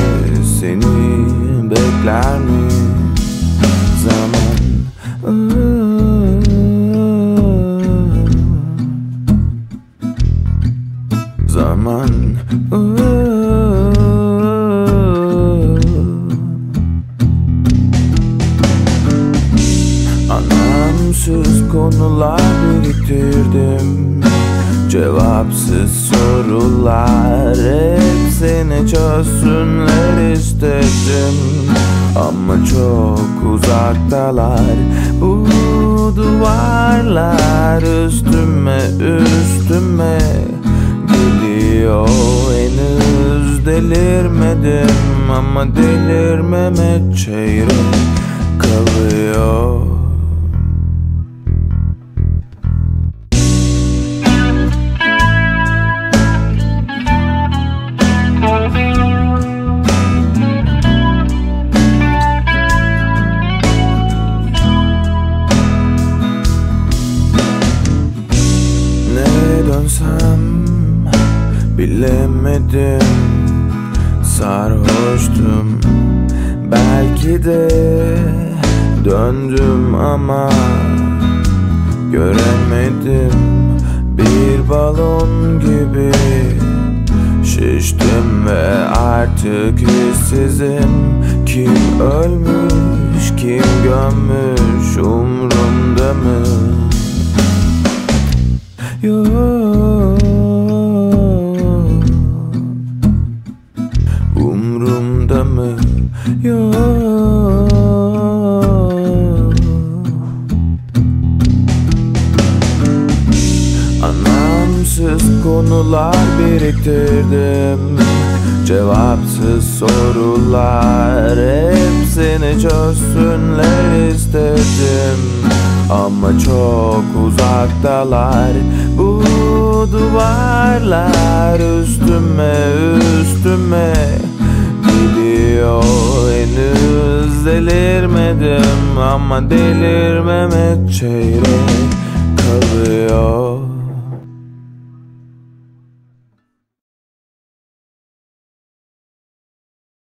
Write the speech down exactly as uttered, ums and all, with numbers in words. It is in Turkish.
seni bekler mi zaman? Zaman anlamsız konular biriktirdim, cevapsız sorular, hepsini çözsünler istedim. Ama çok uzaktalar bu duvarlar, üstüme üstüme geliyor. Henüz delirmedim ama delirmeme çeyrek kalıyor. Dönsem bilemedim, sarhoştum belki de, döndüm ama göremedim. Bir balon gibi şiştim ve artık hissizim. Kim ölmüş, kim gömmüş, umrumda mı? Yok, umrumda mı? Yok. Anlamsız konular biriktirdim, cevapsız sorular, hepsini çözsünler istedim. Ama çok uzaktalar bu duvarlar, üstüme üstüme gidiyor. Henüz delirmedim ama delirmeme çeyrek